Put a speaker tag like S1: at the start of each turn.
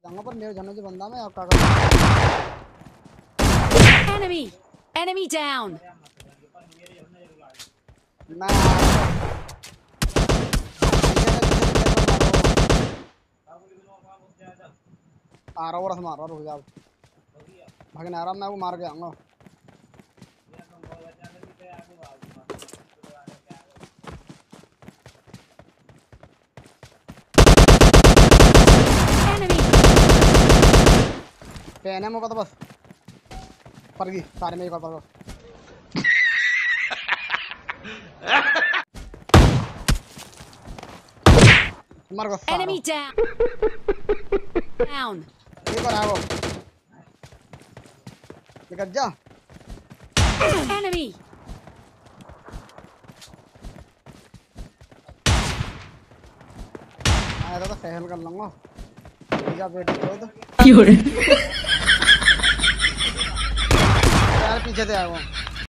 S1: कहां पर मेरे जाने से बंदा मैं आपका
S2: enemy down
S1: मैं आ रहा हूं रस मार रहा रुक जा भागने आ रहा मैं वो मार के आऊंगा पहने मुझे तो बस पर गई सारे में एक बार मर गया
S2: enemy down
S1: ये कर आओ निकल जा
S2: enemy
S1: आया तो सहल कर लूंगा ठीक है बेटे तो
S2: क्यों
S1: यार पीछे से आया वो